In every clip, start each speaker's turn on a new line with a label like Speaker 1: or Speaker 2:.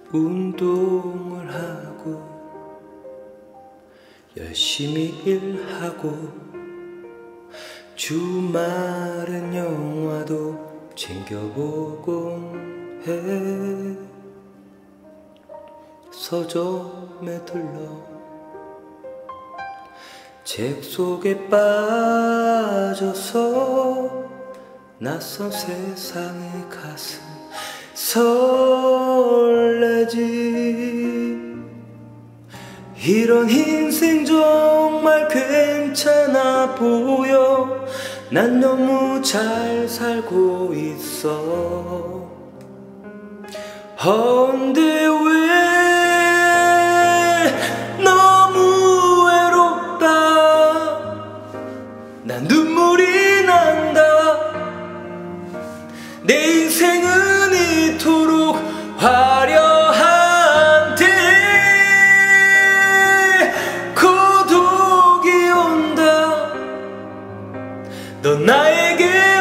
Speaker 1: 운동을 하고 열심히 일하고 주말엔 영화도 챙겨보곤 해. 서점에 들러 책 속에 빠져서 낯선 세상에 가슴 설레지. 이런 인생 정말 괜찮아 보여. 난 너무 잘 살고 있어. 근데 왜 너무 외롭다. 난 눈물이 난다. 내 인생은 이토록 화려한데 고독이 온다. 넌 나에게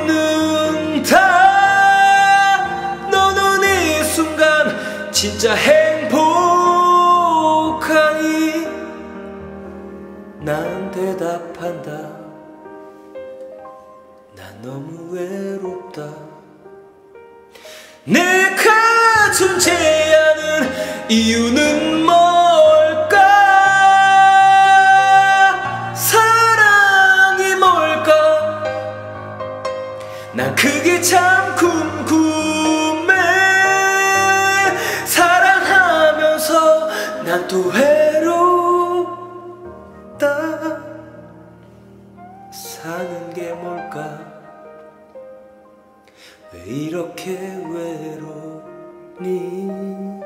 Speaker 1: 묻는다. 너는 이 순간 진짜 행복하니? 난 대답한다. 난 너무 외롭다. 내가 존재하는 이유는 뭘까? 사랑이 뭘까? 난 그게 참 궁금해. 사랑하면서 난 또 외롭다. 사는 게 뭘까? 왜 이렇게 외롭니?